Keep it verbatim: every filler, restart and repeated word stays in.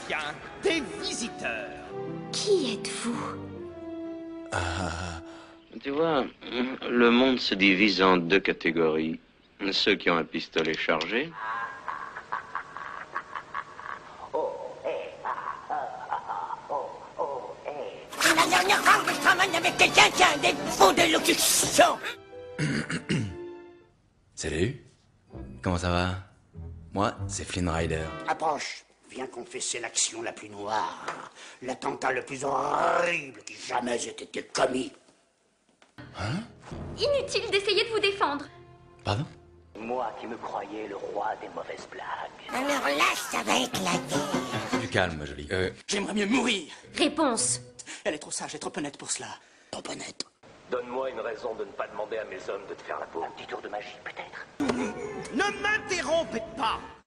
vient des visiteurs. Qui êtes-vous? Ah. Tu vois, le monde se divise en deux catégories. Ceux qui ont un pistolet chargé. La dernière fois que je travaille avec quelqu'un qui a un défaut d'élocution. Salut. Comment ça va? Moi, c'est Flynn Rider. Approche. Viens confesser l'action la plus noire. L'attentat le plus horrible qui jamais ait été commis. Hein? Inutile d'essayer de vous défendre. Pardon? Moi qui me croyais le roi des mauvaises blagues. Alors là, ça va éclater. Du calme, ma jolie. Euh... J'aimerais mieux mourir. Réponse. Elle est trop sage et trop honnête pour cela. Trop honnête. Donne-moi une raison de ne pas demander à mes hommes de te faire la peau. Un petit tour de magie, peut-être. Ne m'interrompez pas.